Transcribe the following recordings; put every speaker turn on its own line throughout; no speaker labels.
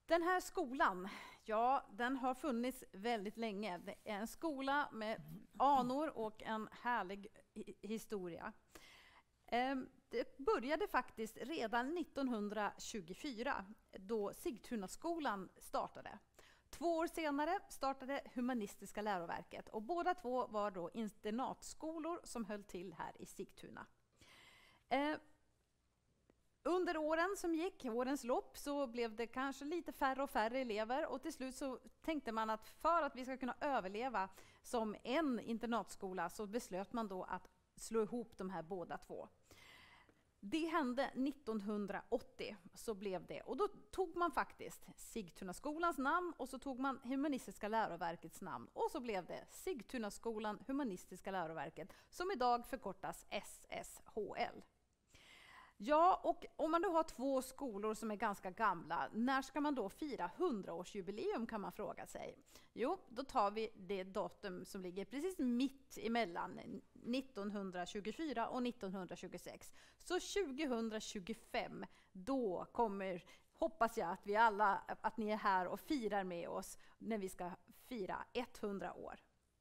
Den här skolan, ja, den har funnits väldigt länge. Det är en skola med anor och en härlig historia. Det började faktiskt redan 1924 då Sigtunaskolan startade. 2 år senare startade Humanistiska läroverket och båda två var då internatskolor som höll till här i Sigtuna. Under åren som gick, årens lopp, så blev det kanske lite färre och färre elever och till slut så tänkte man att för att vi ska kunna överleva som en internatskola så beslöt man då att slå ihop de här båda två. Det hände 1980, så blev det. Och då tog man faktiskt Sigtunaskolans namn och så tog man Humanistiska läroverkets namn. Och så blev det Sigtunaskolan Humanistiska läroverket som idag förkortas SSHL. Ja, och om man då har 2 skolor som är ganska gamla, när ska man då fira 100-årsjubileum kan man fråga sig? Jo, då tar vi det datum som ligger precis mitt emellan 1924 och 1926. Så 2025, då kommer, hoppas jag att vi alla, att ni är här och firar med oss när vi ska fira 100 år.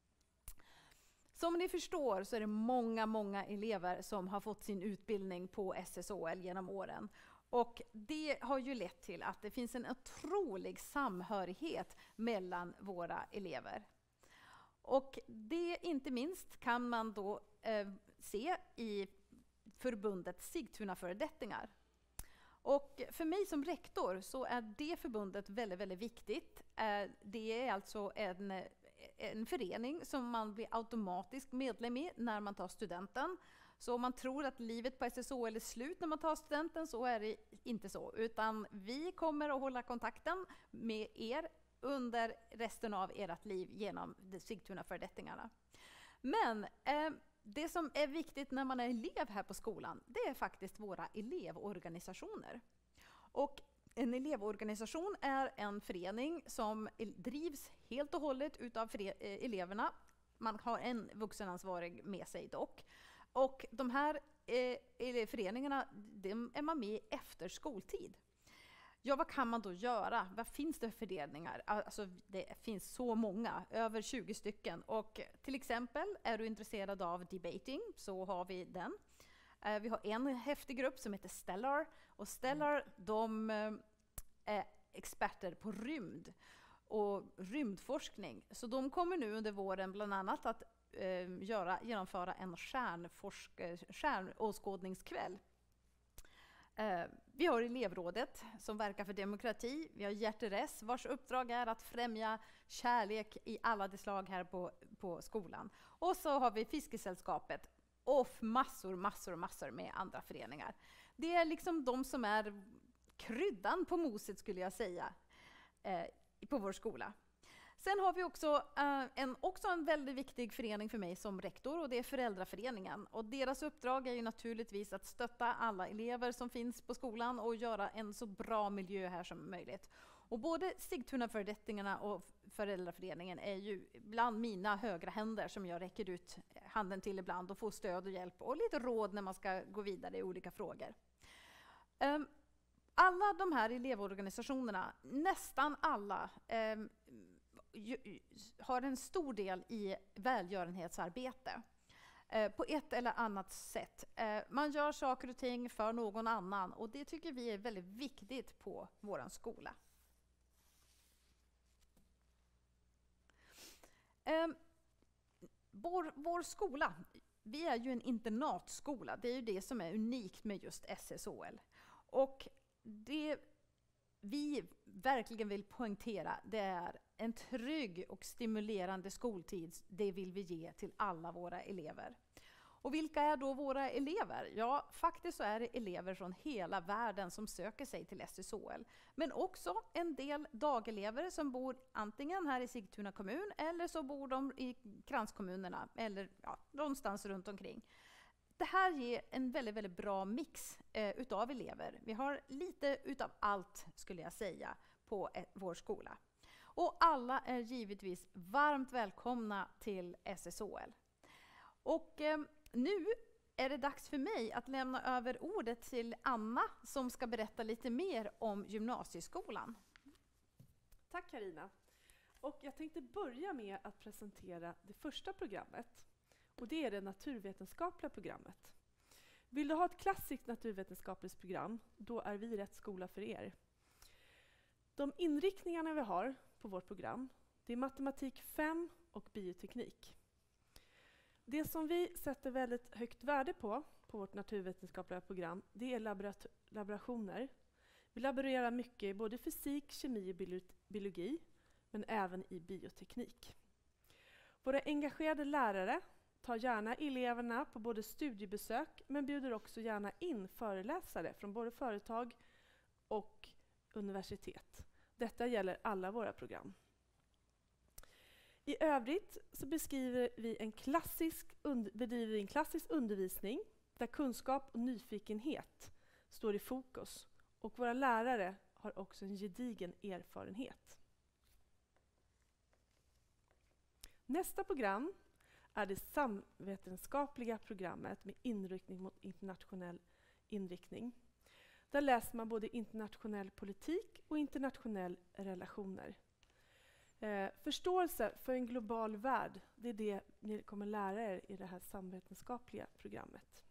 Som ni förstår så är det många elever som har fått sin utbildning på SSHL genom åren. Och det har ju lett till att det finns en otrolig samhörighet mellan våra elever. Och det inte minst kan man då se i förbundet Sigtunaföredettingar. Och för mig som rektor så är det förbundet väldigt viktigt. Det är alltså en förening som man blir automatiskt medlem i när man tar studenten. Så om man tror att livet på SSHL är slut när man tar studenten så är det inte så. Utan vi kommer att hålla kontakten med er under resten av ert liv genom Sigtunaföredettingarna. Men det som är viktigt när man är elev här på skolan, det är faktiskt våra elevorganisationer. Och en elevorganisation är en förening som drivs helt och hållet utav eleverna. Man har en vuxenansvarig med sig dock. Och de här föreningarna, dem är man med i efter skoltid. Ja, vad kan man då göra? Vad finns det för föreningar? Alltså, det finns så många, över 20 stycken. Och till exempel, är du intresserad av debating så har vi den. Vi har en häftig grupp som heter Stellar. Och Stellar, de är experter på rymd och rymdforskning. Så de kommer nu under våren bland annat att genomföra en stjärnåskådningskväll. Vi har elevrådet som verkar för demokrati. Vi har Hjärteres vars uppdrag är att främja kärlek i alla dess slag här på skolan. Och så har vi Fiskesällskapet och massor med andra föreningar. Det är liksom de som är kryddan på moset skulle jag säga på vår skola. Sen har vi också en väldigt viktig förening för mig som rektor och det är Föräldraföreningen. Och deras uppdrag är ju naturligtvis att stötta alla elever som finns på skolan och göra en så bra miljö här som möjligt. Och både Sigtunaföredettingarna och Föräldraföreningen är ju bland mina högra händer som jag räcker ut handen till ibland och får stöd och hjälp och lite råd när man ska gå vidare i olika frågor. Alla de här elevorganisationerna, nästan alla, har en stor del i välgörenhetsarbete på ett eller annat sätt. Man gör saker och ting för någon annan och det tycker vi är väldigt viktigt på vår skola. Vår skola, vi är ju en internatskola, det är ju det som är unikt med just SSHL. Och det vi verkligen vill poängtera, det är en trygg och stimulerande skoltid. Det vill vi ge till alla våra elever. Och vilka är då våra elever? Ja, faktiskt så är det elever från hela världen som söker sig till SSHL. Men också en del dagelever som bor antingen här i Sigtuna kommun eller så bor de i kranskommunerna eller någonstans runt omkring. Det här ger en väldigt bra mix utav elever. Vi har lite utav allt skulle jag säga på vår skola. Och alla är givetvis varmt välkomna till SSHL. Och nu är det dags för mig att lämna över ordet till Anna som ska berätta lite mer om gymnasieskolan.
Tack Carina. Och jag tänkte börja med att presentera det första programmet. Och det är det naturvetenskapliga programmet. Vill du ha ett klassiskt naturvetenskapligt program, då är vi rätt skola för er. De inriktningarna vi har på vårt program, det är matematik 5 och bioteknik. Det som vi sätter väldigt högt värde på vårt naturvetenskapliga program, det är laborationer. Vi laborerar mycket i både fysik, kemi och biologi, men även i bioteknik. Våra engagerade lärare tar gärna eleverna på både studiebesök, men bjuder också gärna in föreläsare från både företag och universitet. Detta gäller alla våra program. I övrigt så bedriver vi en klassisk undervisning där kunskap och nyfikenhet står i fokus. Och våra lärare har också en gedigen erfarenhet. Nästa program är det samvetenskapliga programmet med inriktning mot internationell inriktning. Där läser man både internationell politik och internationella relationer. Förståelse för en global värld, det är det ni kommer lära er i det här samvetenskapliga programmet.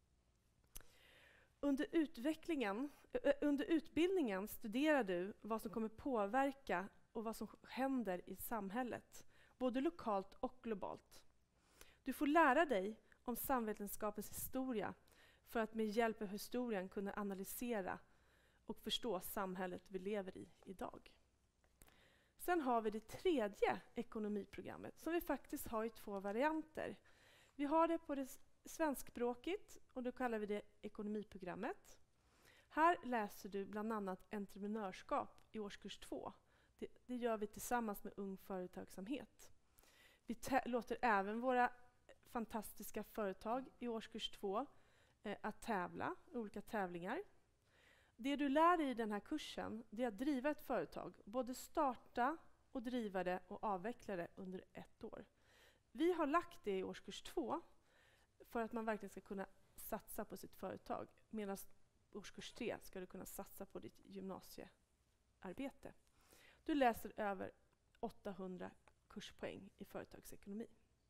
Under utbildningen studerar du vad som kommer påverka och vad som händer i samhället, både lokalt och globalt. Du får lära dig om samvetenskapens historia för att med hjälp av historien kunna analysera och förstå samhället vi lever i idag. Sen har vi det tredje ekonomiprogrammet som vi faktiskt har i 2 varianter. Vi har det på det svenskspråkigt och då kallar vi det ekonomiprogrammet. Här läser du bland annat entreprenörskap i årskurs 2. Det gör vi tillsammans med Ung Företagsamhet. Vi låter även våra fantastiska företag i årskurs 2 att tävla i olika tävlingar. Det du lär dig i den här kursen, det är att driva ett företag. Både starta och driva det och avveckla det under 1 år. Vi har lagt det i årskurs 2 för att man verkligen ska kunna satsa på sitt företag. Medan årskurs 3 ska du kunna satsa på ditt gymnasiearbete. Du läser över 800 kurspoäng i företagsekonomi.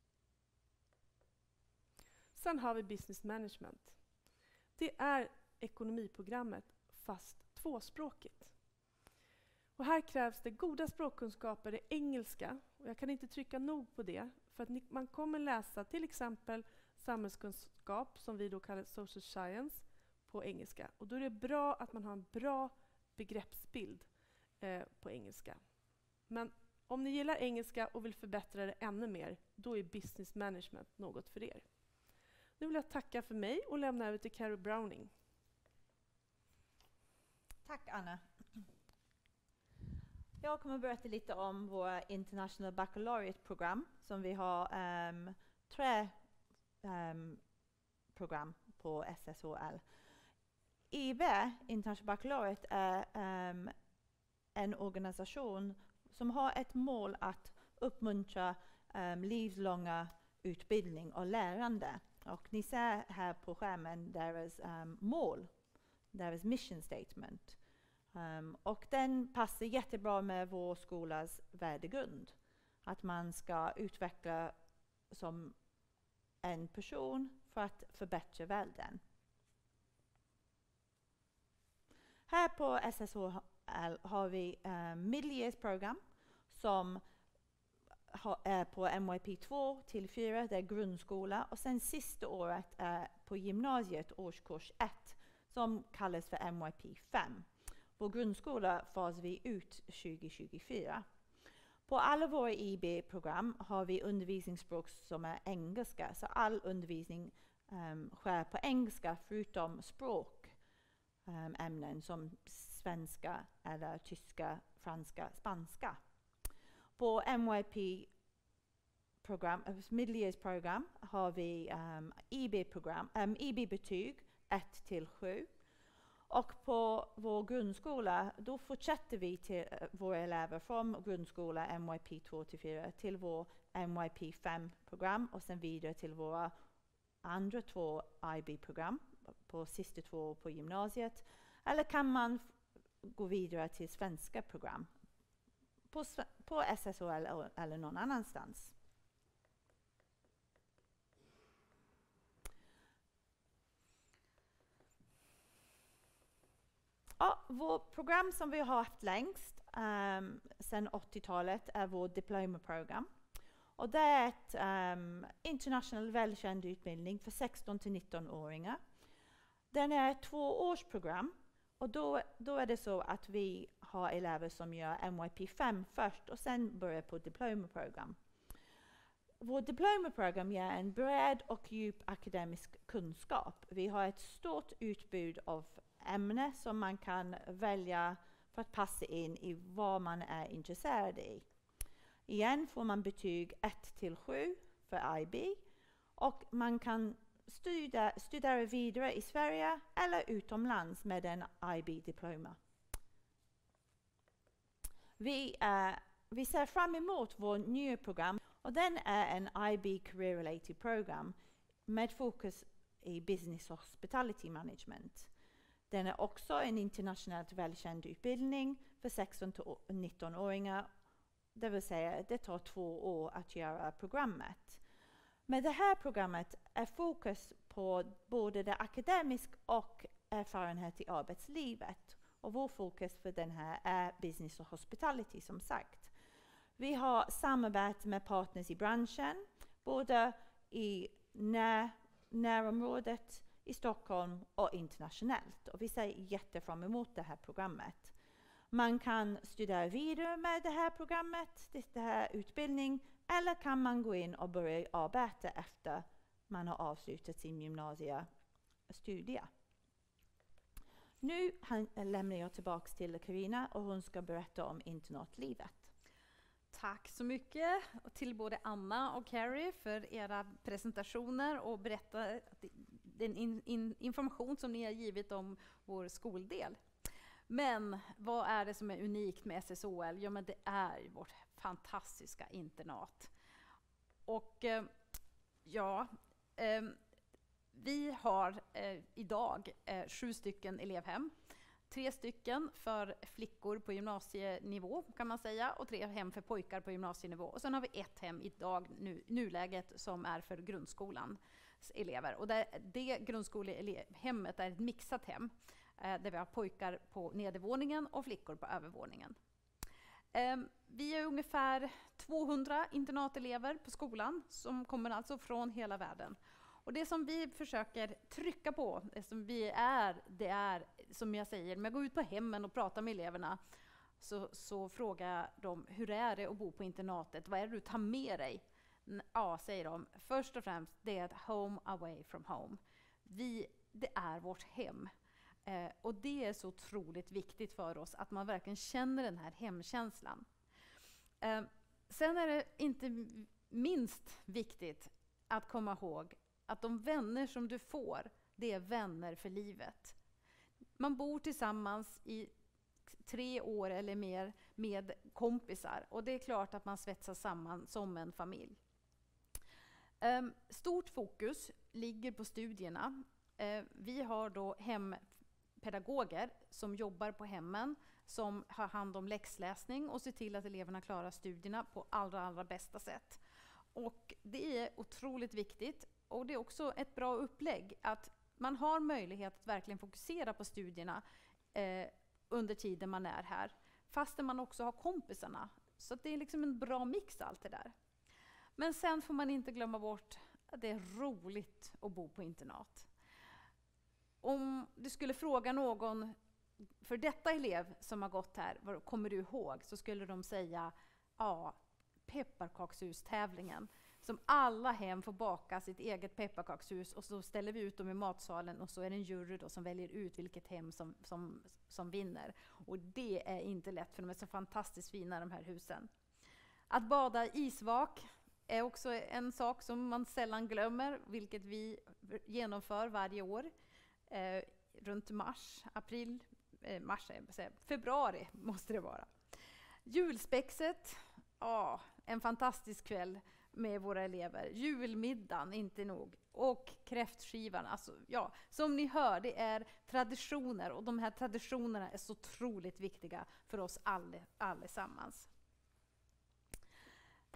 Sen har vi business management. Det är ekonomiprogrammet fast 2-språkigt. Och här krävs det goda språkkunskaper i engelska. Och jag kan inte trycka nog på det. För att man kommer läsa till exempel samhällskunskap, som vi då kallar social science, på engelska. Och då är det bra att man har en bra begreppsbild på engelska. Men om ni gillar engelska och vill förbättra det ännu mer, då är business management något för er. Nu vill jag tacka för mig och lämna över till Carrie Browning.
Tack Anna. Jag kommer att berätta lite om våra International Baccalaureate-program som vi har 3 program på SSHL. IB, International Baccalaureate, är en organisation som har ett mål att uppmuntra livslånga utbildning och lärande. Och ni ser här på skärmen deras mål, deras mission statement. Och den passar jättebra med vår skolas värdegrund. Att man ska utveckla som en person för att förbättra världen. Här på SSHL har vi middle years program som är på MYP 2 till 4, det är grundskola. Och sen sista året är på gymnasiet årskurs 1 som kallas för MYP 5. Vår grundskola fasar vi ut 2024. På alla våra IB-program har vi undervisningsspråk som är engelska. Så all undervisning sker på engelska förutom språkämnen som svenska eller tyska, franska, spanska. På MYP program, middle years program, har vi IB-betyg 1-7. Och på vår grundskola, då fortsätter vi till våra elever från grundskola MYP 2-4 till vår MYP 5-program och sen vidare till våra andra 2 IB-program på sista 2 år på gymnasiet. Eller kan man gå vidare till svenska program på SSOL eller någon annanstans. Ja, vårt program som vi har haft längst sedan 80-talet är vårt diploma-program. Och det är ett internationellt välkänd utbildning för 16 till 19-åringar. Den är ett 2-årsprogram och då är det så att vi har elever som gör MYP 5 först och sen börjar på diploma-program. Vårt diploma-program ger en bred och djup akademisk kunskap. Vi har ett stort utbud av ämnen som man kan välja för att passa in i vad man är intresserad i. Igen får man betyg 1-7 för IB och man kan studera vidare i Sverige eller utomlands med en IB-diploma. Vi ser fram emot vårt nya program och den är en IB Career Related program med fokus i Business Hospitality Management. Den är också en internationellt välkänd utbildning för 16 till 19-åringar. Det vill säga det tar 2 år att göra programmet. Med det här programmet är fokus på både det akademiska och erfarenhet i arbetslivet. Och vår fokus för den här är business och hospitality som sagt. Vi har samarbete med partners i branschen, både i närområdet, i Stockholm och internationellt. Och vi ser jättefram emot det här programmet. Man kan studera vidare med det här programmet, det här utbildning, eller kan man gå in och börja arbeta efter man har avslutat sin gymnasiestudier. Nu lämnar jag tillbaka till Carina och hon ska berätta om internatlivet.
Tack så mycket till både Anna och Carrie för era presentationer och berätta den information som ni har givit om vår skoldel. Men vad är det som är unikt med SSOL? Ja, men det är vårt fantastiska internat. Och vi har idag 7 stycken elevhem. 3 stycken för flickor på gymnasienivå kan man säga och 3 hem för pojkar på gymnasienivå. Och sen har vi 1 hem idag, nuläget, som är för grundskolans elever. Och det grundskolehemmet är ett mixat hem där vi har pojkar på nedervåningen och flickor på övervåningen. Vi är ungefär 200 internatelever på skolan som kommer alltså från hela världen. Och det som vi försöker trycka på, det är som jag säger, när jag går ut på hemmen och pratar med eleverna så frågar jag dem, hur är det att bo på internatet? Vad är det du tar med dig? Ja, säger de. Först och främst, det är ett home away from home. Det är vårt hem. Och det är så otroligt viktigt för oss att man verkligen känner den här hemkänslan. Sen är det inte minst viktigt att komma ihåg att de vänner som du får, det är vänner för livet. Man bor tillsammans i 3 år eller mer med kompisar och det är klart att man svetsar samman som en familj. Stort fokus ligger på studierna. Vi har då hempedagoger som jobbar på hemmen, som har hand om läxläsning och ser till att eleverna klarar studierna på allra bästa sätt. Och det är otroligt viktigt, och det är också ett bra upplägg att man har möjlighet att verkligen fokusera på studierna under tiden man är här, fastän man också har kompisarna. Så det är liksom en bra mix allt det där. Men sen får man inte glömma bort att det är roligt att bo på internat. Om du skulle fråga någon, för detta elev som har gått här, vad kommer du ihåg? Så skulle de säga, ja, pepparkakshus-tävlingen. Som alla hem får baka sitt eget pepparkakshus och så ställer vi ut dem i matsalen och så är det en jury då som väljer ut vilket hem som vinner. Och det är inte lätt för de är så fantastiskt fina de här husen. Att bada isvak är också en sak som man sällan glömmer, vilket vi genomför varje år. Runt februari måste det vara. Julspexet, en fantastisk kväll med våra elever. Julmiddagen, inte nog. Och kräftskivan. Alltså, som ni hör, det är traditioner. Och de här traditionerna är så otroligt viktiga för oss allesammans.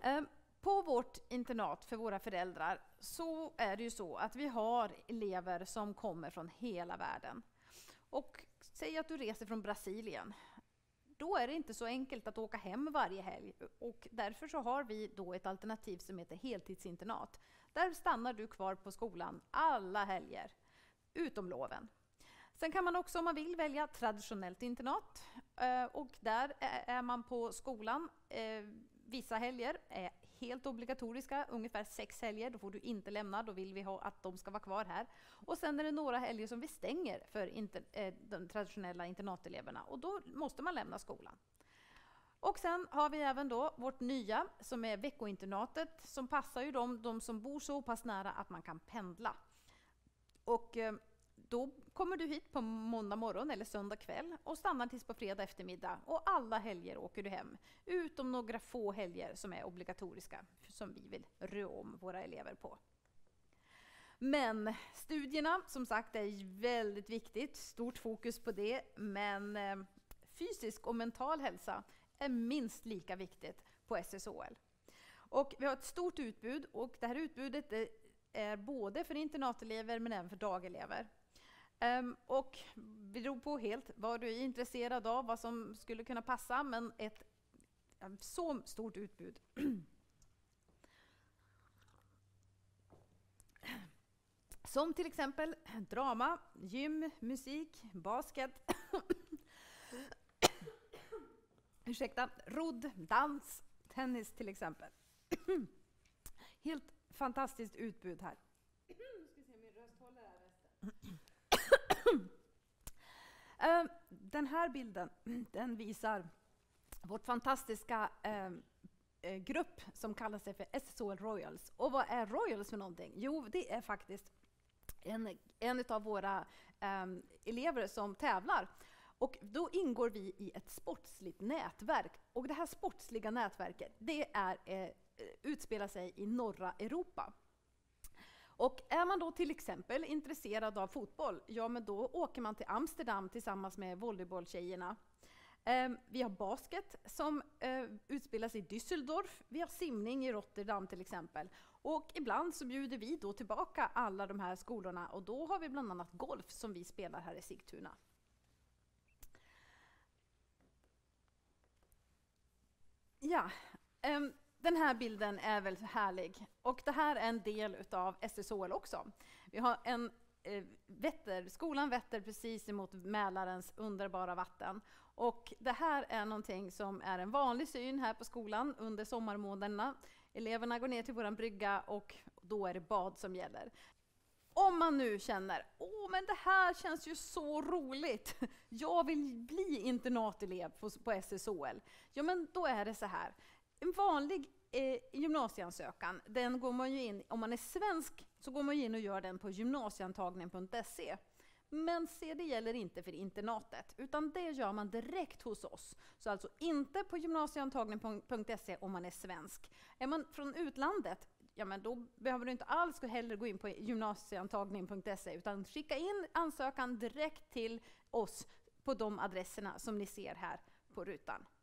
På vårt internat för våra föräldrar så är det ju så att vi har elever som kommer från hela världen. Och säg att du reser från Brasilien. Då är det inte så enkelt att åka hem varje helg, och därför så har vi då ett alternativ som heter heltidsinternat. Där stannar du kvar på skolan alla helger, utom loven. Sen kan man också, om man vill, välja traditionellt internat, och där är man på skolan. Vissa helger är helt obligatoriska, ungefär 6 helger, då får du inte lämna, då vill vi ha att de ska vara kvar här. Och sen är det några helger som vi stänger för de traditionella internateleverna, och då måste man lämna skolan. Och sen har vi även då vårt nya, som är veckointernatet, som passar ju de som bor så pass nära att man kan pendla. Och då kommer du hit på måndag morgon eller söndag kväll och stannar tills på fredag eftermiddag, och alla helger åker du hem, utom några få helger som är obligatoriska, som vi vill rö om våra elever på. Men studierna, som sagt, är väldigt viktigt, stort fokus på det, men fysisk och mental hälsa är minst lika viktigt på SSHL. Och vi har ett stort utbud, och det här utbudet är både för internatelever men även för dagelever. Och vi beror på helt vad du är intresserad av, vad som skulle kunna passa, men ett så stort utbud. Som till exempel drama, gym, musik, basket, ursäkta, rodd, dans, tennis till exempel. Helt fantastiskt utbud här. Den här bilden, den visar vårt fantastiska grupp som kallar sig för SSHL Royals. Och vad är Royals för någonting? Jo, det är faktiskt en av våra elever som tävlar. Och då ingår vi i ett sportsligt nätverk. Och det här sportsliga nätverket, det utspelar sig i norra Europa. Och är man då till exempel intresserad av fotboll, ja men då åker man till Amsterdam tillsammans med volleybolltjejerna. Vi har basket som utspelas i Düsseldorf. Vi har simning i Rotterdam till exempel. Och ibland så bjuder vi då tillbaka alla de här skolorna, och då har vi bland annat golf som vi spelar här i Sigtuna. Ja, den här bilden är väl härlig, och det här är en del av SSHL också. Vi har en skolan Vätter precis emot Mälarens underbara vatten. Och det här är någonting som är en vanlig syn här på skolan under sommarmånaderna. Eleverna går ner till våran brygga, och då är det bad som gäller. Om man nu känner, men det här känns ju så roligt, jag vill bli internatelev på SSHL. Ja, men då är det så här. En vanlig gymnasieansökan, den går man ju in, om man är svensk så går man in och gör den på gymnasieantagning.se. Men det gäller inte för internatet, utan det gör man direkt hos oss. Så alltså inte på gymnasieantagning.se om man är svensk. Är man från utlandet, ja men då behöver du inte alls heller gå in på gymnasieantagning.se, utan skicka in ansökan direkt till oss på de adresserna som ni ser här på rutan.